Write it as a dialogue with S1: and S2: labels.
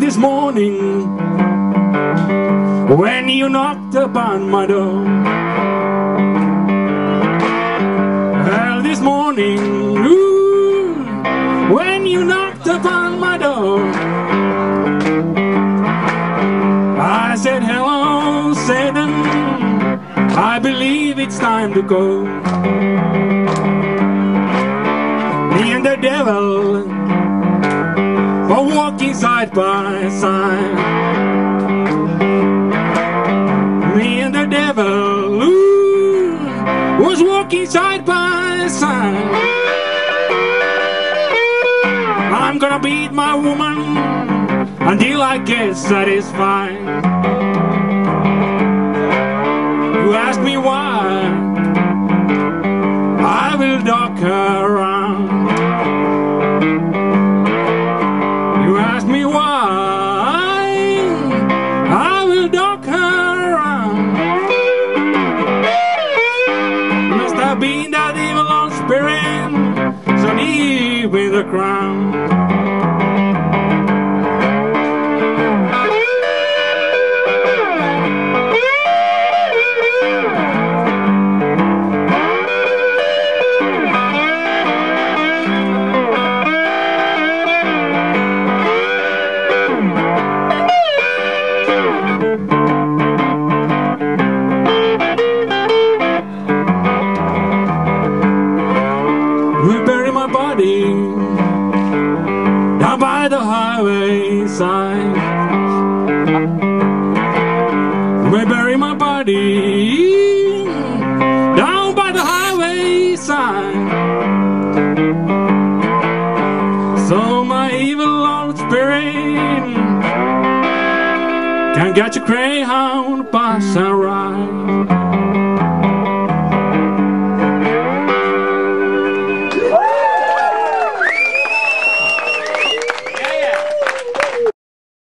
S1: this morning when you knocked upon my door. Well, this morning, ooh, when you knocked upon my door, I said, hello, Satan, I believe it's time to go. Me and the devil were walking side by side. Me and the devil, ooh, was walking side by side. I'm gonna beat my woman until I get satisfied. You ask me why, I will dog her around. You ask me why, I will dog her around. Must have been that evil old spirit so deep in the ground. We bury my body down by the highway side. We bury my body down by the highway side. So my evil old spirit can get your greyhound pass and ride.